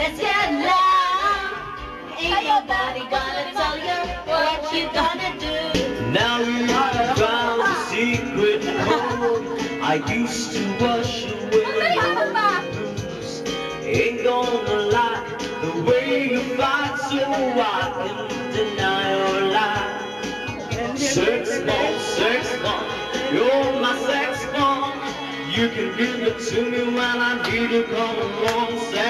let's get loud. Ain't nobody gonna tell you what you gonna do. Now you found a secret code. I used to wash away your blues. Ain't gonna lie, the way you fight so I can deny your lie. Sex bomb, you're my sex bomb. You can give it to me when I need to come along.